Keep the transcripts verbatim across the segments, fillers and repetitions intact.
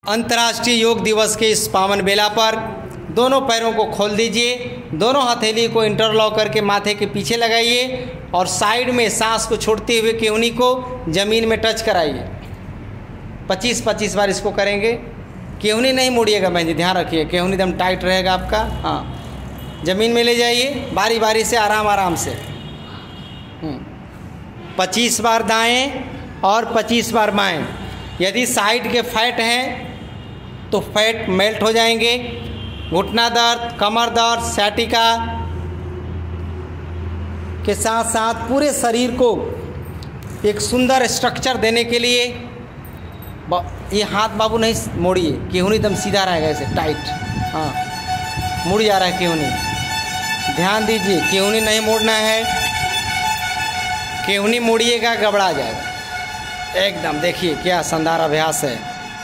अंतर्राष्ट्रीय योग दिवस के इस पावन बेला पर दोनों पैरों को खोल दीजिए, दोनों हथेली को इंटरलॉक करके माथे के पीछे लगाइए और साइड में सांस को छोड़ते हुए केहूनी को ज़मीन में टच कराइए। पच्चीस पच्चीस बार इसको करेंगे। केहूनी नहीं मोड़िएगा बहन जी, ध्यान रखिए, केहूनी एकदम टाइट रहेगा आपका। हाँ, ज़मीन में ले जाइए बारी बारी से, आराम आराम से। पच्चीस बार दाएं और पच्चीस बार बाएं। यदि साइड के फैट हैं तो फैट मेल्ट हो जाएंगे। घुटना दर्द, कमर दर्द, सैटिका के साथ साथ पूरे शरीर को एक सुंदर स्ट्रक्चर देने के लिए ये हाथ बाबू नहीं मोड़िए, केहूनी एकदम सीधा रहेगा ऐसे टाइट। हाँ, मुड़ जा रहा है केहूनी, ध्यान दीजिए, केहूनी नहीं मोड़ना है। केहूनी मोड़िएगा गड़बड़ा जाएगा एकदम। देखिए क्या शानदार अभ्यास है।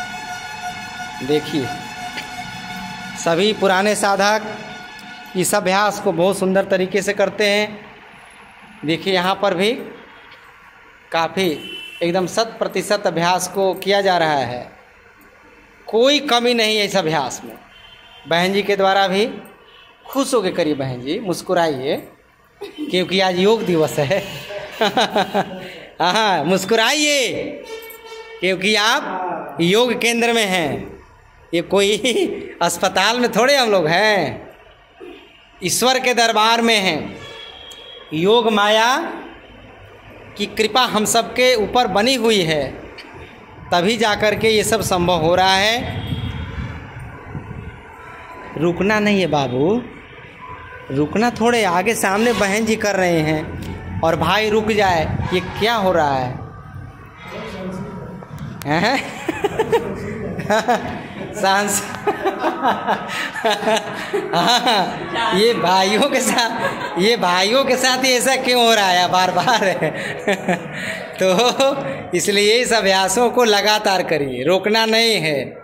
देखिए सभी पुराने साधक इस अभ्यास को बहुत सुंदर तरीके से करते हैं। देखिए यहाँ पर भी काफ़ी एकदम शत प्रतिशत अभ्यास को किया जा रहा है, कोई कमी नहीं है इस अभ्यास में। बहन जी के द्वारा भी खुश होकर करिए, बहन जी मुस्कुराइए क्योंकि आज योग दिवस है। हाँ, मुस्कुराइए क्योंकि आप योग केंद्र में हैं। ये कोई अस्पताल में थोड़े हम लोग हैं, ईश्वर के दरबार में हैं। योग माया की कृपा हम सबके ऊपर बनी हुई है, तभी जाकर के ये सब संभव हो रहा है। रुकना नहीं है बाबू, रुकना थोड़े, आगे सामने बहन जी कर रहे हैं और भाई रुक जाए, ये क्या हो रहा है? सांस हाँ, ये भाइयों के साथ ये भाइयों के साथ ही ऐसा क्यों हो रहा है बार बार? तो इसलिए इस अभ्यासों को लगातार करिए, रोकना नहीं है।